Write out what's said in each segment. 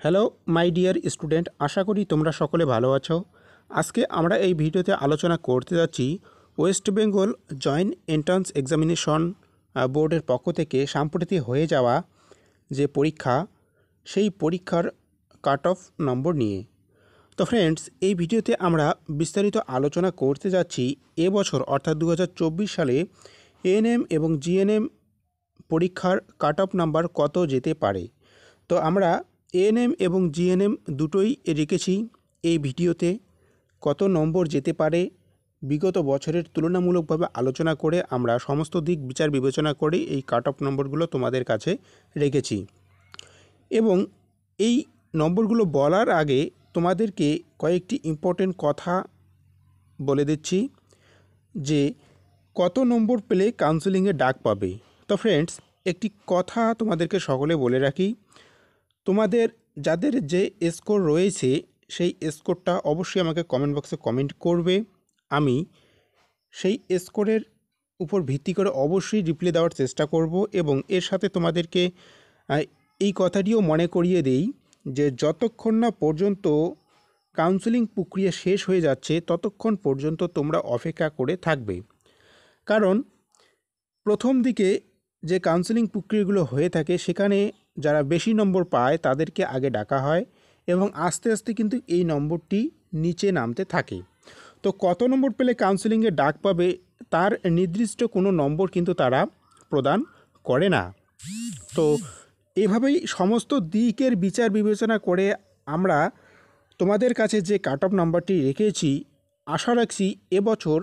Hello my dear student, আশা করি তোমরা সকলে ভালো আছো। আজকে আমরা এই ভিডিওতে আলোচনা করতে যাচ্ছি West Bengal joint entrance examination বোর্ডের পক্ষ থেকে সাম্প্রতি হয়ে যাওয়া যে পরীক্ষা, সেই পরীক্ষার কাট অফ নম্বর নিয়ে। তো ফ্রেন্ডস, এই ভিডিওতে আমরা বিস্তারিত আলোচনা করতে যাচ্ছি এবছর অর্থাৎ 2024 সালে এএনএম এবং জিএনএম পরীক্ষার কাট অফ নাম্বার কত যেতে পারে। তো আমরা এএনএম এবং জিএনএম দুটোই রেখেছি এই ভিডিওতে। কত নম্বর যেতে পারে বিগত বছরের তুলনামূলকভাবে আলোচনা করে আমরা সমস্ত দিক বিচার বিবেচনা করে এই কাট অফ নম্বরগুলো তোমাদের কাছে রেখেছি। এবং এই নম্বরগুলো বলার আগে তোমাদেরকে কয়েকটি ইম্পর্টেন্ট কথা বলে দিচ্ছি যে কত নম্বর পেলে কাউন্সেলিংয়ে ডাক পাবে। তো ফ্রেন্ডস, একটি কথা তোমাদেরকে সকলে বলে রাখি, তোমাদের যাদের যে স্কোর রয়েছে সেই স্কোরটা অবশ্যই আমাকে কমেন্ট বক্সে কমেন্ট করবে। আমি সেই স্কোরের উপর ভিত্তি করে অবশ্যই রিপ্লাই দেওয়ার চেষ্টা করব। এবং এর সাথে তোমাদেরকে এই কথাটিও মনে করিয়ে দেই যে যতক্ষণ না পর্যন্ত কাউন্সেলিং প্রক্রিয়া শেষ হয়ে যাচ্ছে ততক্ষণ পর্যন্ত তোমরা অপেক্ষা করে থাকবে। কারণ প্রথম দিকে যে কাউন্সেলিং প্রক্রিয়াগুলো হয়ে থাকে সেখানে যারা বেশি নম্বর পায় তাদেরকে আগে ডাকা হয় এবং আস্তে আস্তে কিন্তু এই নম্বরটি নিচে নামতে থাকে। তো কত নম্বর পেলে কাউন্সেলিংয়ে ডাক পাবে তার নির্দিষ্ট কোনো নম্বর কিন্তু তারা প্রদান করে না। তো এভাবেই সমস্ত দিকের বিচার বিবেচনা করে আমরা তোমাদের কাছে যে কাট অফ নাম্বারটি রেখেছি, আশা রাখছি এবছর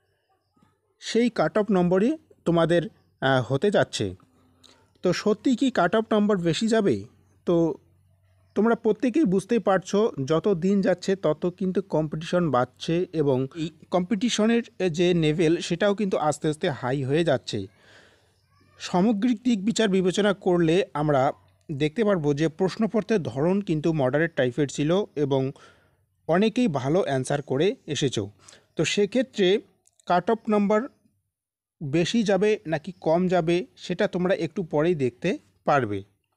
সেই কাট অফ নম্বরে তোমাদের হতে যাচ্ছে। তো সত্যি কি কাট অফ নাম্বার বেশি যাবে? তো তোমরা প্রত্যেকেই বুঝতেই পারছো যত দিন যাচ্ছে তত কিন্তু কম্পিটিশন বাড়ছে এবং এই কম্পিটিশনের যে লেভেল সেটাও কিন্তু আস্তে আস্তে হাই হয়ে যাচ্ছে। সামগ্রিক দিক বিচার বিবেচনা করলে আমরা দেখতে পারবো যে প্রশ্নপত্রের ধরন কিন্তু মডারেট টাইপের ছিল এবং অনেকেই ভালো অ্যান্সার করে এসেছো। তো সেক্ষেত্রে কাট অফ নাম্বার বেশি যাবে নাকি কম যাবে সেটা তোমরা একটু পরেই দেখতে পারবে।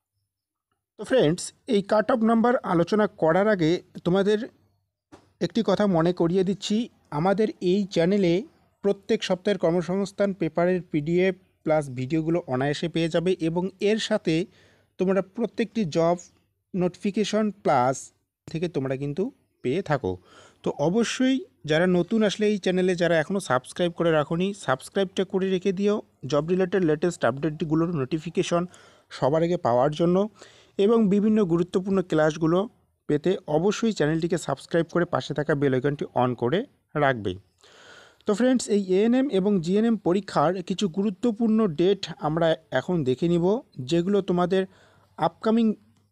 তো ফ্রেন্ডস, এই কাট অফ নাম্বার আলোচনা করার আগে তোমাদের একটি কথা মনে করিয়ে দিচ্ছি, আমাদের এই চ্যানেলে প্রত্যেক সপ্তাহের কর্মসংস্থান পেপারের পিডিএফ প্লাস ভিডিওগুলো অনায়াসে পেয়ে যাবে এবং এর সাথে তোমরা প্রত্যেকটি জব নোটিফিকেশন প্লাস থেকে তোমরা কিন্তু পেয়ে থাকো। তো অবশ্যই যারা নতুন আসলে এই চ্যানেলে যারা এখনও সাবস্ক্রাইব করে রাখোনি, সাবস্ক্রাইবটা করে রেখে দিও জব রিলেটেড লেটেস্ট আপডেটগুলোর নোটিফিকেশন সবার আগে পাওয়ার জন্য। এবং বিভিন্ন গুরুত্বপূর্ণ ক্লাসগুলো পেতে অবশ্যই চ্যানেলটিকে সাবস্ক্রাইব করে পাশে থাকা বেল আইকনটি অন করে রাখবে। তো ফ্রেন্ডস, এই এএনএম এবং জিএনএম পরীক্ষার কিছু গুরুত্বপূর্ণ ডেট আমরা এখন দেখে নিব, যেগুলো তোমাদের আপকামিং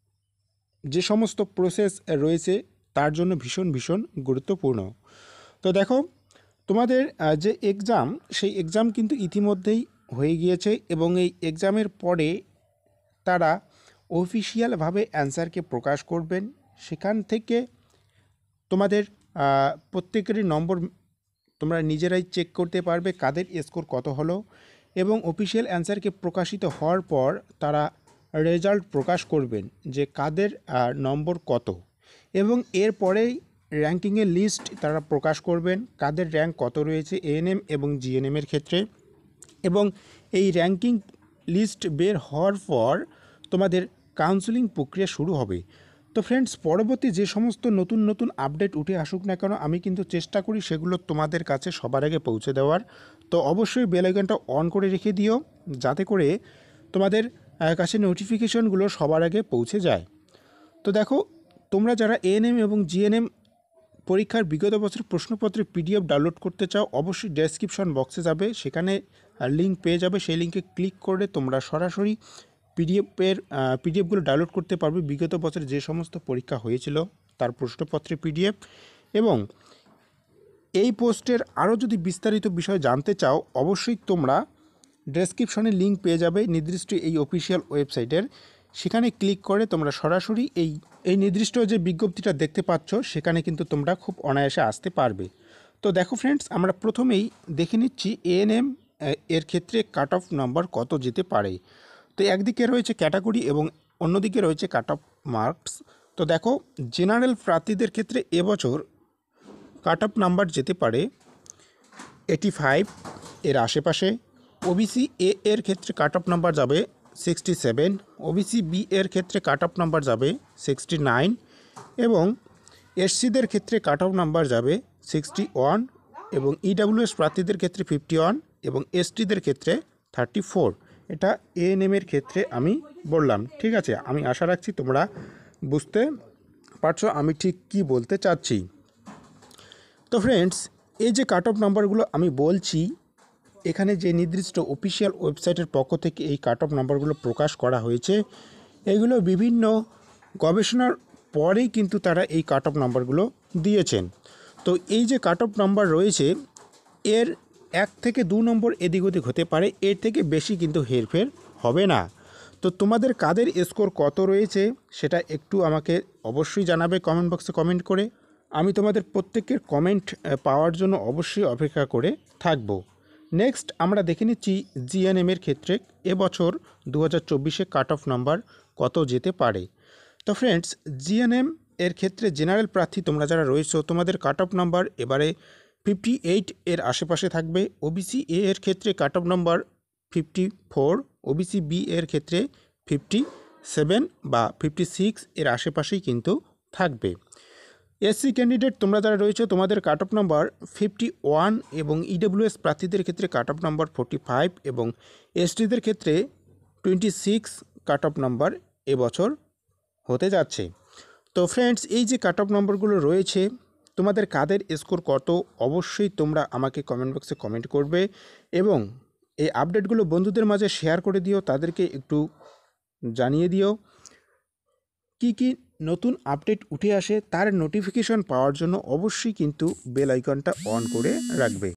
যে সমস্ত প্রসেস রয়েছে তার জন্য ভীষণ ভীষণ গুরুত্বপূর্ণ। তো দেখো, তোমাদের যে এক্সাম সেই এক্সাম কিন্তু ইতিমধ্যেই হয়ে গিয়েছে এবং এই এক্সামের পরে তারা অফিসিয়ালভাবে অ্যান্সারকে প্রকাশ করবেন। সেখান থেকে তোমাদের প্রত্যেকেরই নম্বর তোমরা নিজেরাই চেক করতে পারবে কাদের স্কোর কত হলো এবং অফিসিয়াল অ্যান্সারকে প্রকাশিত হওয়ার পর তারা রেজাল্ট প্রকাশ করবেন যে কাদের নম্বর কত এবং এরপরেই র্যাঙ্কিংয়ের লিস্ট তারা প্রকাশ করবেন কাদের র্যাঙ্ক কত রয়েছে এএনএম এবং জিএনএমের ক্ষেত্রে। এবং এই র্যাঙ্কিং লিস্ট বের হওয়ার পর তোমাদের কাউন্সেলিং প্রক্রিয়া শুরু হবে। তো ফ্রেন্ডস, পরবর্তী যে সমস্ত নতুন নতুন আপডেট উঠে আসুক না কেন আমি কিন্তু চেষ্টা করি সেগুলো তোমাদের কাছে সবার আগে পৌঁছে দেওয়ার। তো অবশ্যই বেল আইকনটা অন করে রেখে দিও যাতে করে তোমাদের কাছে নোটিফিকেশনগুলো সবার আগে পৌঁছে যায়। তো দেখো, তোমরা যারা এএনএম এবং জিএনএম পরীক্ষার বিগত বছরের প্রশ্নপত্রের পিডিএফ ডাউনলোড করতে চাও অবশ্যই ডেসক্রিপশন বক্সে যাবে, সেখানে লিঙ্ক পেয়ে যাবে। সেই লিঙ্কে ক্লিক করে তোমরা সরাসরি পিডিএফগুলো ডাউনলোড করতে পারবে বিগত বছরে যে সমস্ত পরীক্ষা হয়েছিল তার প্রশ্নপত্রের পিডিএফ। এবং এই পোস্টের আরও যদি বিস্তারিত বিষয় জানতে চাও অবশ্যই তোমরা ডেসক্রিপশনে লিঙ্ক পেয়ে যাবে নির্দিষ্ট এই অফিসিয়াল ওয়েবসাইটের, সেখানে ক্লিক করে তোমরা সরাসরি এই নির্দিষ্ট যে বিজ্ঞপ্তিটা দেখতে পাচ্ছ সেখানে কিন্তু তোমরা খুব অনায়াসে আসতে পারবে। তো দেখো ফ্রেন্ডস, আমরা প্রথমেই দেখে নিচ্ছি এএনএম এর ক্ষেত্রে কাট অফ নাম্বার কত যেতে পারে। তো একদিকে রয়েছে ক্যাটাগরি এবং অন্যদিকে রয়েছে কাট অফ মার্কস। তো তো দেখো, জেনারেল প্রার্থীদের ক্ষেত্রে এবছর কাট অফ নাম্বার যেতে পারে 85 এর আশেপাশে। ওবিসি এ এর ক্ষেত্রে কাট অফ নাম্বার যাবে 67, ওবিসি বি এর ক্ষেত্রে কাট অফ নাম্বার যাবে 69 এবং এসসিদের ক্ষেত্রে কাট অফ নাম্বার যাবে 61 এবং ইডাব্লিউএস প্রার্থীদের ক্ষেত্রে 51 এবং এসটিদের ক্ষেত্রে 34। এটা এএনএমের ক্ষেত্রে আমি বললাম, ঠিক আছে। আমি আশা রাখছি তোমরা বুঝতে পারছো আমি ঠিক কী বলতে চাচ্ছি। তো ফ্রেন্ডস, এই যে কাট অফ নাম্বারগুলো আমি বলছি, এখানে যে নির্দিষ্ট অফিসিয়াল ওয়েবসাইটের পক্ষ থেকে এই কাট অফ নাম্বারগুলো প্রকাশ করা হয়েছে, এগুলো বিভিন্ন গবেষণার পরেই কিন্তু তারা এই কাট অফ নাম্বারগুলো দিয়েছেন। তো এই যে কাট অফ নাম্বার রয়েছে, এর 1 থেকে 2 নম্বর এদিক ওদিক হতে পারে, এর থেকে বেশি কিন্তু হেরফের হবে না। তো তোমাদের কাদের স্কোর কত রয়েছে সেটা একটু আমাকে অবশ্যই জানাবে কমেন্ট বক্সে কমেন্ট করে। আমি তোমাদের প্রত্যেকের কমেন্ট পাওয়ার জন্য অবশ্যই অপেক্ষা করে থাকব। নেক্সট আমরা দেখে নিচ্ছি জিএনএমের ক্ষেত্রে এবছর 2024-এ কাট অফ নাম্বার কত যেতে পারে। তো ফ্রেন্ডস, জিএনএম এর ক্ষেত্রে জেনারেল প্রার্থী তোমরা যারা রয়েছো, তোমাদের কাট অফ নাম্বার এবারে 58 এর আশেপাশে থাকবে। ওবিসি এ এর ক্ষেত্রে cut off number 54, OBC B এর ক্ষেত্রে 57 বা 56 এর আশেপাশেই কিন্তু থাকবে। এসসি ক্যান্ডিডেট তোমরা যারা রয়েছে, তোমাদের কাট অফ নাম্বার 51 এবং ইডাব্লিউএস প্রার্থীদের ক্ষেত্রে কাট অফ নাম্বার 45 এবং এসটিদের ক্ষেত্রে 26 কাট অফ নাম্বার এবছর হতে যাচ্ছে। তো ফ্রেন্ডস, এই যে কাট অফ নাম্বারগুলো রয়েছে, তোমাদের কাদের স্কোর কত অবশ্যই তোমরা আমাকে কমেন্ট বক্সে কমেন্ট করবে এবং এই আপডেটগুলো বন্ধুদের মাঝে শেয়ার করে দিও, তাদেরকে একটু জানিয়ে দিও। কি নতুন আপডেট উঠে আসে তার নোটিফিকেশন পাওয়ার জন্য অবশ্যই কিন্তু বেল আইকনটা অন করে রাখবে।